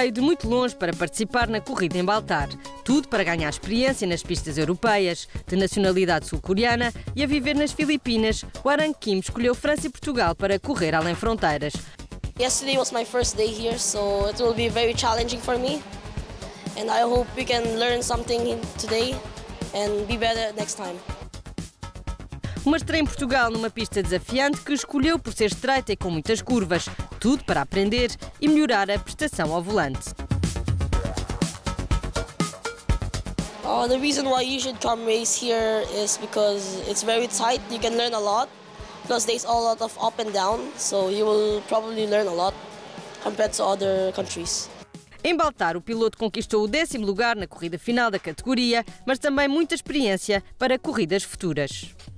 veio de muito longe para participar na corrida em Baltar. Tudo para ganhar experiência nas pistas europeias. De nacionalidade sul-coreana e a viver nas Filipinas, o Arang Kim escolheu França e Portugal para correr além fronteiras. Yesterday was my first day here, so it will be very challenging for me. And I hope we can learn something today and be better next time. Uma estreia em Portugal numa pista desafiante que escolheu por ser estreita e com muitas curvas. Tudo para aprender e melhorar a prestação ao volante. The reason why you should come race here is because it's very tight. You can learn a lot. Plus there's a lot of up and down, so you will probably learn a lot compared to other countries. Em Baltar, o piloto conquistou o 10º lugar na corrida final da categoria, mas também muita experiência para corridas futuras.